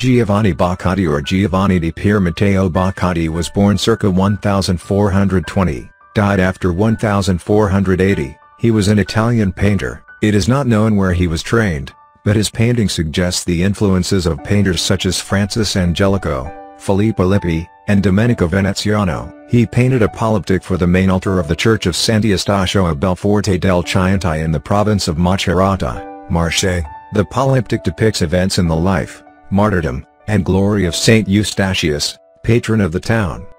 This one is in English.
Giovanni Boccati or Giovanni di Pier Matteo Boccati was born circa 1420, died after 1480. He was an Italian painter. It is not known where he was trained, but his painting suggests the influences of painters such as Fra Angelico, Filippo Lippi, and Domenico Veneziano. He painted a polyptych for the main altar of the church of Saint Eustachius of Belforte del Chienti in the province of Macerata, Marche. The polyptych depicts events in the life, martyrdom, and glory of Saint Eustachius, patron of the town.